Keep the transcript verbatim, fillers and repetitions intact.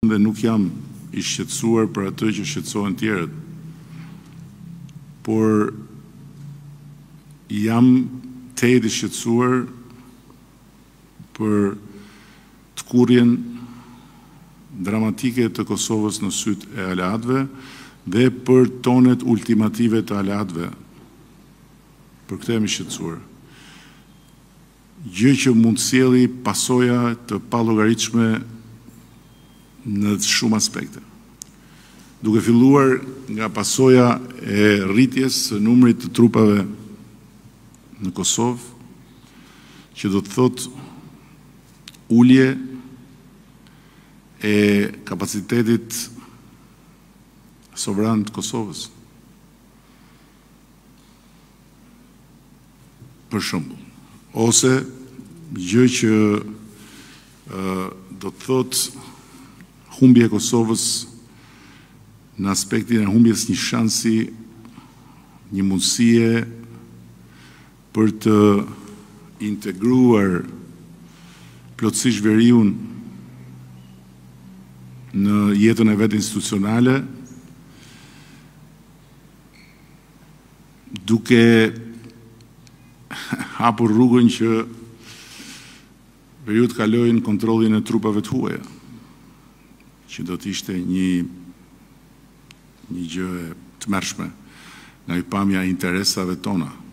Dhe nuk jam i shqetësuar për atë që shqetësohen tjerët, por jam tejet i shqetësuar për të kurrjen dramatike të Kosovës në syt e aleatëve dhe për tonet ultimative të aleatëve. Për këtë jam i shqetësuar. Gjë që mund sjelli pasoja të pallogaritshme në shumë aspekte. Duke filluar nga pasoja e rritjes së numrit të trupave në Kosovë, që do të thotë ulje e kapacitetit sovran të Kosovës. Për shembull, ose gjë që uh, do të thotë humbje e Kosovës në aspektin e humbjes një shansi, një mundësie për të integruar plotësisht veriun në jetën e vetë institucionale, duke hapur rrugën që veriu të kalojnë kontrollin e trupave të huaja, që do të ishte një një gjë e tmerrshme nga i pamja e interesave tona.